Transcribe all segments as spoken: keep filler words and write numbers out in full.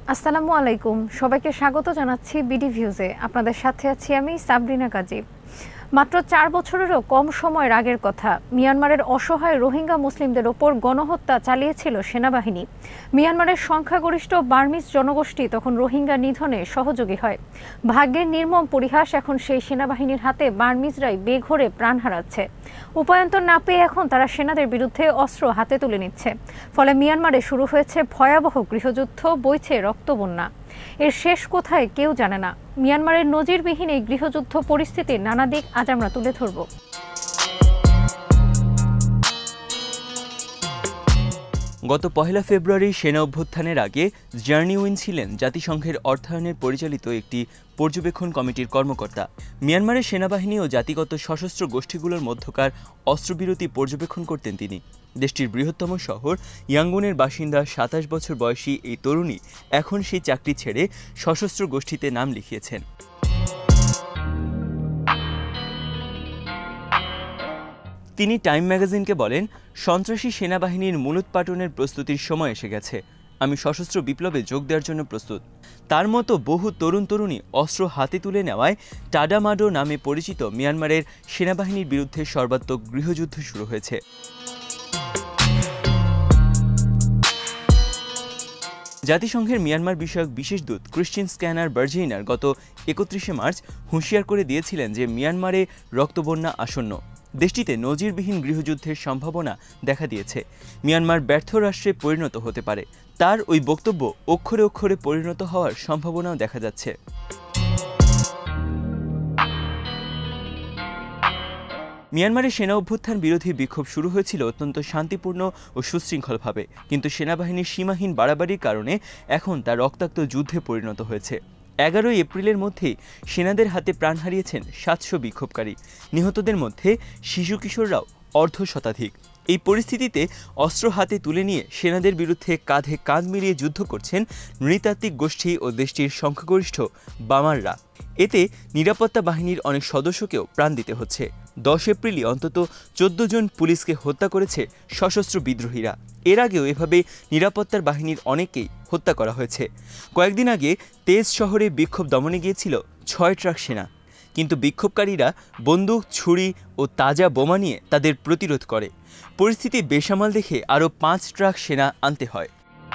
আসসালামু আলাইকুম, সবাইকে স্বাগত জানাচ্ছি বিডি ভিউজে। আপনাদের সাথে আছি আমি সাবরিনা কাজী। মাত্র চার বছরেরও কম সময়ের আগের কথা, মিয়ানমারের অসহায় রোহিঙ্গা মুসলিমদের ওপর গণহত্যা চালিয়েছিল সেনাবাহিনী। মিয়ানমারের সংখ্যাগরিষ্ঠ বার্মিজ জনগোষ্ঠী তখন রোহিঙ্গা নিধনে সহযোগী হয়। ভাগ্যের নির্মম পরিহাস, এখন সেই সেনাবাহিনীর হাতে বার্মিজরাই বেঘোরে প্রাণ হারাচ্ছে। উপায়ন্তর না পেয়ে এখন তারা সেনাদের বিরুদ্ধে অস্ত্র হাতে তুলে নিচ্ছে। ফলে মিয়ানমারে শুরু হয়েছে ভয়াবহ গৃহযুদ্ধ, বইছে রক্তবন্যা। এর শেষ কোথায় কেউ জানে না। মিয়ানমারের নজিরবিহীন এই গৃহযুদ্ধ পরিস্থিতির নানা দিক আজ আমরা তুলে ধরব। গত পহেলা ফেব্রুয়ারি সেনা অভ্যুত্থানের আগে জার্নি উইন ছিলেন জাতিসংঘের অর্থায়নের পরিচালিত একটি পর্যবেক্ষণ কমিটির কর্মকর্তা। মিয়ানমারের সেনাবাহিনী ও জাতিগত সশস্ত্র গোষ্ঠীগুলোর মধ্যকার অস্ত্রবিরতি পর্যবেক্ষণ করতেন তিনি। দেশটির বৃহত্তম শহর ইয়াঙ্গুনের বাসিন্দা সাতাশ বছর বয়সী এই তরুণী এখন সেই চাকরি ছেড়ে সশস্ত্র গোষ্ঠীতে নাম লিখিয়েছেন। তিনি টাইম ম্যাগাজিনকে বলেন, সন্ত্রাসী সেনাবাহিনীর মূলোৎপাটনের প্রস্তুতির সময় এসে গেছে। আমি সশস্ত্র বিপ্লবে যোগ দেওয়ার জন্য প্রস্তুত। তার মতো বহু তরুণ তরুণী অস্ত্র হাতে তুলে নেওয়ায় টাডামাডো নামে পরিচিত মিয়ানমারের সেনাবাহিনীর বিরুদ্ধে সর্বাত্মক গৃহযুদ্ধ শুরু হয়েছে। জাতিসংঘের মিয়ানমার বিষয়ক বিশেষ দূত ক্রিশ্চিয়ান স্ক্যানার বার্জিনার গত একত্রিশে মার্চ হুঁশিয়ার করে দিয়েছিলেন যে মিয়ানমারে রক্তবন্যা আসন্ন। দেশটিতে নজিরবিহীন গৃহযুদ্ধের সম্ভাবনা দেখা দিয়েছে। মিয়ানমার ব্যর্থ রাষ্ট্রে পরিণত হতে পারে। তার ওই বক্তব্য অক্ষরে অক্ষরে পরিণত হওয়ার সম্ভাবনাও দেখা যাচ্ছে। মিয়ানমারের সেনা অভ্যুত্থান বিরোধী বিক্ষোভ শুরু হয়েছিল অত্যন্ত শান্তিপূর্ণ ও সুশৃঙ্খলভাবে, কিন্তু সেনাবাহিনীর সীমাহীন বাড়াবাড়ির কারণে এখন তা রক্তাক্ত যুদ্ধে পরিণত হয়েছে। এগারোই এপ্রিলের মধ্যেই সেনাদের হাতে প্রাণ হারিয়েছেন সাতশো বিক্ষোভকারী। নিহতদের মধ্যে শিশু কিশোররাও অর্ধ শতাধিক। এই পরিস্থিতিতে অস্ত্র হাতে তুলে নিয়ে সেনাদের বিরুদ্ধে কাঁধে কাঁধ মিলিয়ে যুদ্ধ করছেন নৃতাত্ত্বিক গোষ্ঠী ও দেশটির সংখ্যাগরিষ্ঠ বামাররা। এতে নিরাপত্তা বাহিনীর অনেক সদস্যকেও প্রাণ দিতে হচ্ছে। দশ এপ্রিলই অন্তত চোদ্দ জন পুলিশকে হত্যা করেছে সশস্ত্র বিদ্রোহীরা। এর আগেও এভাবে নিরাপত্তার বাহিনীর অনেকেই হত্যা করা হয়েছে। কয়েকদিন আগে তেজ শহরে বিক্ষোভ দমনে গিয়েছিল ছয় ট্রাক সেনা, কিন্তু বিক্ষোভকারীরা বন্দুক, ছুরি ও তাজা বোমা নিয়ে তাদের প্রতিরোধ করে। পরিস্থিতি বেসামাল দেখে আরও পাঁচ ট্রাক সেনা আনতে হয়।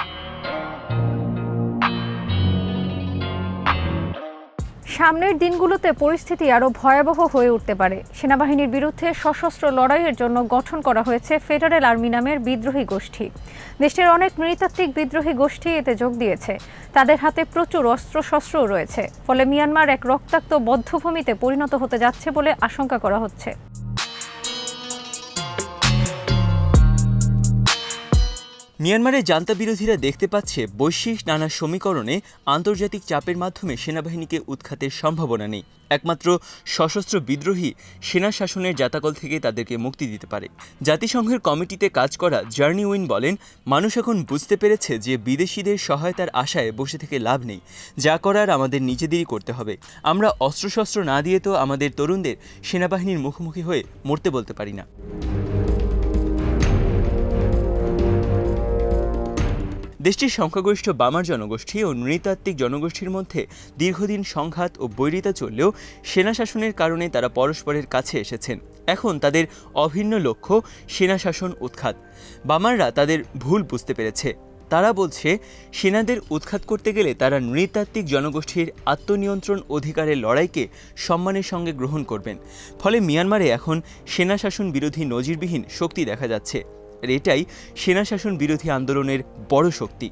সামনের দিনগুলোতে পরিস্থিতি আরও ভয়াবহ হয়ে উঠতে পারে। সেনাবাহিনীর বিরুদ্ধে সশস্ত্র লড়াইয়ের জন্য গঠন করা হয়েছে ফেডারেল আর্মি নামের বিদ্রোহী গোষ্ঠী। দেশটির অনেক নৃতাত্ত্বিক বিদ্রোহী গোষ্ঠী এতে যোগ দিয়েছে। তাদের হাতে প্রচুর অস্ত্রশস্ত্রও রয়েছে। ফলে মিয়ানমার এক রক্তাক্ত বধ্যভূমিতে পরিণত হতে যাচ্ছে বলে আশঙ্কা করা হচ্ছে। মিয়ানমারের জান্তা বিরোধীরা দেখতে পাচ্ছে বৈশ্বিক নানা সমীকরণে আন্তর্জাতিক চাপের মাধ্যমে সেনাবাহিনীকে উৎখাতের সম্ভাবনা নেই। একমাত্র সশস্ত্র বিদ্রোহী সেনা শাসনের জাতাকল থেকে তাদেরকে মুক্তি দিতে পারে। জাতিসংঘের কমিটিতে কাজ করা জার্নি উইন বলেন, মানুষ এখন বুঝতে পেরেছে যে বিদেশিদের সহায়তার আশায় বসে থেকে লাভ নেই। যা করার আমাদের নিজেদেরই করতে হবে। আমরা অস্ত্রশস্ত্র না দিয়ে তো আমাদের তরুণদের সেনাবাহিনীর মুখোমুখি হয়ে মরতে বলতে পারি না। দেশটির সংখ্যাগরিষ্ঠ বামার জনগোষ্ঠী ও নৃতাত্ত্বিক জনগোষ্ঠীর মধ্যে দীর্ঘদিন সংঘাত ও বৈরিতা চললেও সেনা শাসনের কারণে তারা পরস্পরের কাছে এসেছেন। এখন তাদের অভিন্ন লক্ষ্য সেনা শাসন উৎখাত। বামাররা তাদের ভুল বুঝতে পেরেছে। তারা বলছে, সেনাদের উৎখাত করতে গেলে তারা নৃতাত্ত্বিক জনগোষ্ঠীর আত্মনিয়ন্ত্রণ অধিকারের লড়াইকে সম্মানের সঙ্গে গ্রহণ করবেন। ফলে মিয়ানমারে এখন সেনা শাসন বিরোধী নজিরবিহীন শক্তি দেখা যাচ্ছে। আর এটাই সেনা শাসন বিরোধী আন্দোলনের বড় শক্তি।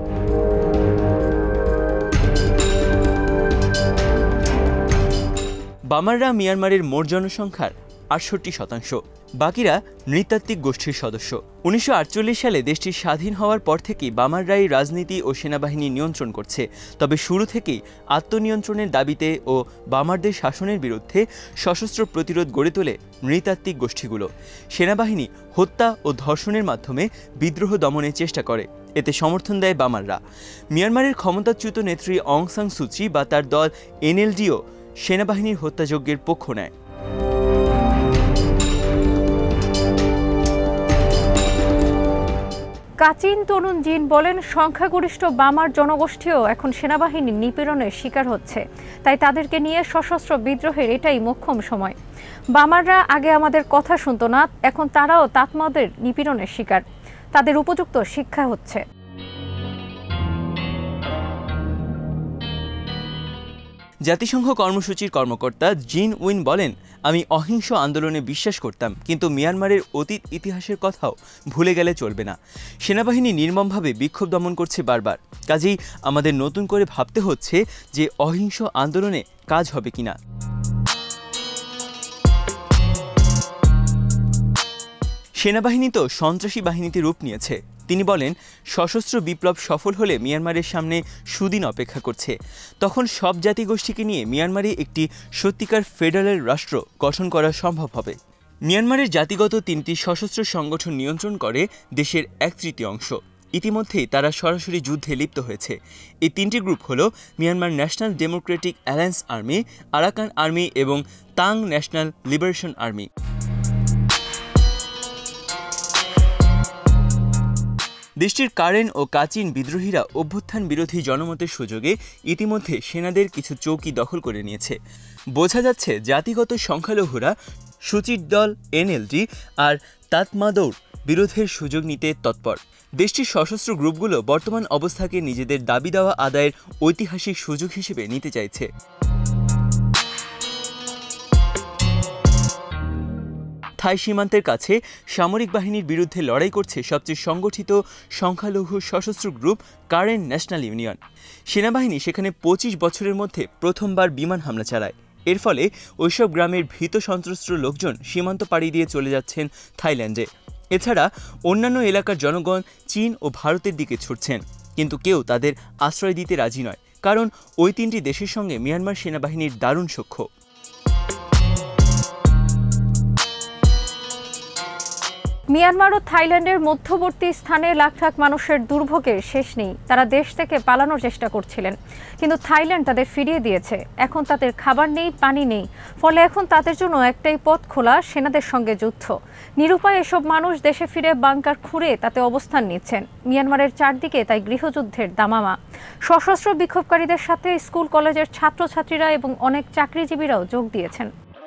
বামাররা মিয়ানমারের মোট জনসংখ্যার আটষট্টি শতাংশ, বাকিরা নৃতাত্ত্বিক গোষ্ঠীর সদস্য। উনিশশো আটচল্লিশ সালে দেশটি স্বাধীন হওয়ার পর থেকেই বামাররাই রাজনীতি ও সেনাবাহিনী নিয়ন্ত্রণ করছে। তবে শুরু থেকেই আত্মনিয়ন্ত্রণের দাবিতে ও বামারদের শাসনের বিরুদ্ধে সশস্ত্র প্রতিরোধ গড়ে তোলে নৃতাত্ত্বিক গোষ্ঠীগুলো। সেনাবাহিনী হত্যা ও ধর্ষণের মাধ্যমে বিদ্রোহ দমনের চেষ্টা করে। এতে সমর্থন দেয় বামাররা। মিয়ানমারের ক্ষমতাচ্যুত নেত্রী অং সান সুচি বা তার দল এনএলডিও সেনাবাহিনীর হত্যাযজ্ঞের পক্ষ নেয়। কাচিন তরুণ জিন বলেন, সংখ্যাগরিষ্ঠ বামার জনগোষ্ঠীও এখন সেনাবাহিনীর নিপীড়নের শিকার হচ্ছে, তাই তাদেরকে নিয়ে সশস্ত্র বিদ্রোহের এটাই মোক্ষম সময়। বামাররা আগে আমাদের কথা শুনতো না, এখন তারাও তাতমাদের নিপীড়নের শিকার, তাদের উপযুক্ত শিক্ষা হচ্ছে। জাতিসংঘ কর্মসূচির কর্মকর্তা জিন উইন বলেন, আমি অহিংস আন্দোলনে বিশ্বাস করতাম, কিন্তু মিয়ানমারের অতীত ইতিহাসের কথাও ভুলে গেলে চলবে না। সেনাবাহিনী নির্মমভাবে বিক্ষোভ দমন করছে বারবার, কাজেই আমাদের নতুন করে ভাবতে হচ্ছে যে অহিংস আন্দোলনে কাজ হবে কিনা। সেনাবাহিনী তো সন্ত্রাসী বাহিনীতে রূপ নিয়েছে। তিনি বলেন, সশস্ত্র বিপ্লব সফল হলে মিয়ানমারের সামনে সুদিন অপেক্ষা করছে। তখন সব জাতিগোষ্ঠীকে নিয়ে মিয়ানমারে একটি সত্যিকার ফেডারেল রাষ্ট্র গঠন করা সম্ভব হবে। মিয়ানমারের জাতিগত তিনটি সশস্ত্র সংগঠন নিয়ন্ত্রণ করে দেশের এক তৃতীয়াংশ। ইতিমধ্যেই তারা সরাসরি যুদ্ধে লিপ্ত হয়েছে। এই তিনটি গ্রুপ হল Myanmar national democratic alliance army, Arakan army এবং তাং ন্যাশনাল লিবারেশন আর্মি। দেশটির কারেন ও কাচিন বিদ্রোহীরা অভ্যুত্থান বিরোধী জনমতের সুযোগে ইতিমধ্যে সেনাদের কিছু চৌকি দখল করে নিয়েছে। বোঝা যাচ্ছে জাতিগত সংখ্যালঘুরা সুচির দল এনএলডি আর তাতমাদৌর বিরোধের সুযোগ নিতে তৎপর। দেশটির সশস্ত্র গ্রুপগুলো বর্তমান অবস্থাকে নিজেদের দাবি দেওয়া আদায়ের ঐতিহাসিক সুযোগ হিসেবে নিতে চাইছে। থাই সীমান্তের কাছে সামরিক বাহিনীর বিরুদ্ধে লড়াই করছে সবচেয়ে সংগঠিত সংখ্যালঘু সশস্ত্র গ্রুপ কারেন ন্যাশনাল ইউনিয়ন। সেনাবাহিনী সেখানে পঁচিশ বছরের মধ্যে প্রথমবার বিমান হামলা চালায়। এর ফলে ওইসব গ্রামের ভীত সন্ত্রস্ত লোকজন সীমান্ত পাড়ি দিয়ে চলে যাচ্ছেন থাইল্যান্ডে। এছাড়া অন্যান্য এলাকার জনগণ চীন ও ভারতের দিকে ছুটছেন, কিন্তু কেউ তাদের আশ্রয় দিতে রাজি নয়, কারণ ওই তিনটি দেশের সঙ্গে মিয়ানমার সেনাবাহিনীর দারুণ সখ্য। মিয়ানমার ও থাইল্যান্ডের মধ্যবর্তী স্থানে লাখ লাখ মানুষের দুর্ভোগের শেষ নেই। তারা দেশ থেকে পালানোর চেষ্টা করছিলেন, কিন্তু থাইল্যান্ড তাদের ফিরিয়ে দিয়েছে। এখন তাদের খাবার নেই, পানি নেই, ফলে এখন তাদের জন্য একটাই পথ খোলা, সেনাদের সঙ্গে যুদ্ধ। নিরুপায় এসব মানুষ দেশে ফিরে বাংকার খুঁড়ে তাতে অবস্থান নিচ্ছেন। মিয়ানমারের চারদিকে তাই গৃহযুদ্ধের দামামা। সশস্ত্র বিক্ষোভকারীদের সাথে স্কুল কলেজের ছাত্রছাত্রীরা এবং অনেক চাকরিজীবীরাও যোগ দিয়েছেন।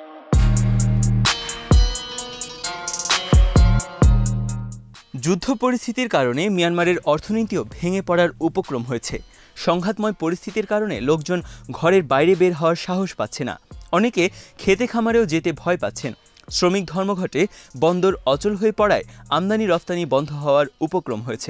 যুদ্ধ পরিস্থিতির কারণে মিয়ানমারের অর্থনীতিও ভেঙে পড়ার উপক্রম হয়েছে। সংঘাতময় পরিস্থিতির কারণে লোকজন ঘরের বাইরে বের হওয়ার সাহস পাচ্ছে না। অনেকে খেতে খামারেও যেতে ভয় পাচ্ছেন। শ্রমিক ধর্মঘটে বন্দর অচল হয়ে পড়ায় আমদানি রফতানি বন্ধ হওয়ার উপক্রম হয়েছে।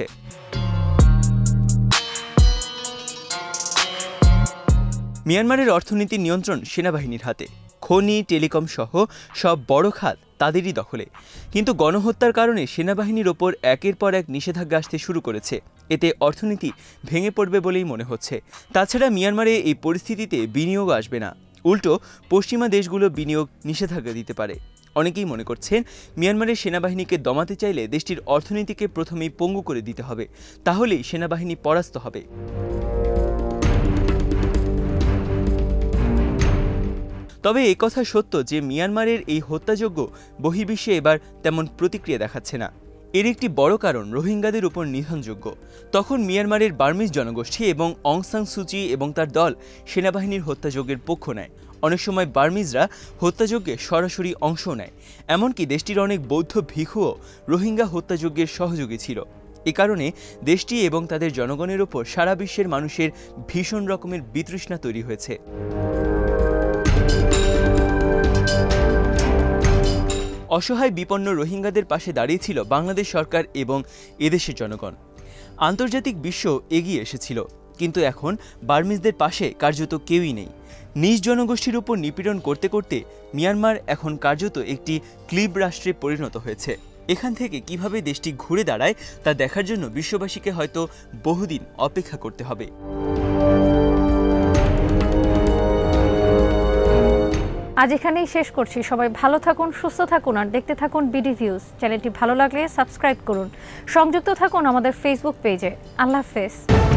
মিয়ানমারের অর্থনীতির নিয়ন্ত্রণ সেনাবাহিনীর হাতে। খনি, টেলিকম সহ সব বড় খাত তাদেরই দখলে। কিন্তু গণহত্যার কারণে সেনাবাহিনীর ওপর একের পর এক নিষেধাজ্ঞা আসতে শুরু করেছে। এতে অর্থনীতি ভেঙে পড়বে বলেই মনে হচ্ছে। তাছাড়া মিয়ানমারে এই পরিস্থিতিতে বিনিয়োগ আসবে না, উল্টো পশ্চিমা দেশগুলো বিনিয়োগ নিষেধাজ্ঞা দিতে পারে। অনেকেই মনে করছেন, মিয়ানমারের সেনাবাহিনীকে দমাতে চাইলে দেশটির অর্থনীতিকে প্রথমেই পঙ্গু করে দিতে হবে, তাহলেই সেনাবাহিনী পরাস্ত হবে। তবে এই কথা সত্য যে মিয়ানমারের এই হত্যাযজ্ঞ বহির্বিশ্বে এবার তেমন প্রতিক্রিয়া দেখাচ্ছে না। এর একটি বড় কারণ রোহিঙ্গাদের উপর নিধনযোগ্য। তখন মিয়ানমারের বার্মিজ জনগোষ্ঠী এবং অং সান সুচি এবং তার দল সেনাবাহিনীর হত্যাযজ্ঞের পক্ষ নেয়। অনেক সময় বার্মিজরা হত্যাযজ্ঞে সরাসরি অংশ নেয়। এমনকি দেশটির অনেক বৌদ্ধ ভিক্ষুও রোহিঙ্গা হত্যাযজ্ঞের সহযোগী ছিল। এ কারণে দেশটি এবং তাদের জনগণের ওপর সারা বিশ্বের মানুষের ভীষণ রকমের বিতৃষ্ণা তৈরি হয়েছে। অসহায় বিপন্ন রোহিঙ্গাদের পাশে দাঁড়িয়েছিল বাংলাদেশ সরকার এবং এদেশের জনগণ। আন্তর্জাতিক বিশ্ব এগিয়ে এসেছিল, কিন্তু এখন বার্মিজদের পাশে কার্যত কেউই নেই। নিজ জনগোষ্ঠীর উপর নিপীড়ন করতে করতে মিয়ানমার এখন কার্যত একটি ক্লিব রাষ্ট্রে পরিণত হয়েছে। এখান থেকে কিভাবে দেশটি ঘুরে দাঁড়ায় তা দেখার জন্য বিশ্ববাসীকে হয়তো বহুদিন অপেক্ষা করতে হবে। আজ এখানেই শেষ করছি। সবাই ভালো থাকুন, সুস্থ থাকুন আর দেখতে থাকুন বিডি ভিউজ। চ্যানেলটি ভালো লাগলে সাবস্ক্রাইব করুন। সংযুক্ত থাকুন আমাদের ফেসবুক পেজে। আল্লাহ হাফেজ।